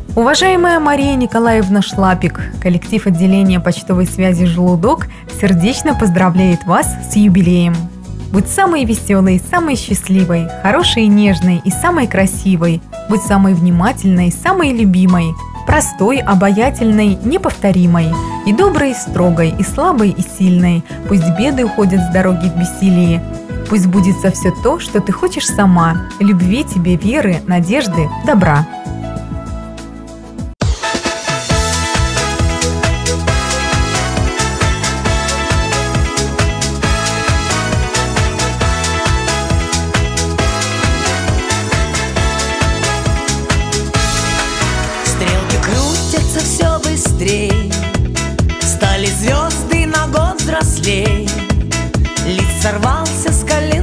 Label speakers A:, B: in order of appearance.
A: Уважаемая Мария Николаевна Шлапик, коллектив отделения почтовой связи «Желудок» сердечно поздравляет вас с юбилеем. Будь самой веселой, самой счастливой, хорошей и нежной и самой красивой. Будь самой внимательной, самой любимой, простой, обаятельной, неповторимой, и доброй, и строгой, и слабой, и сильной. Пусть беды уходят с дороги в бессилии. Пусть сбудется все то, что ты хочешь сама. Любви тебе, веры, надежды, добра.
B: Крутятся все быстрей, стали звезды на год взрослей. Лист сорвался с колен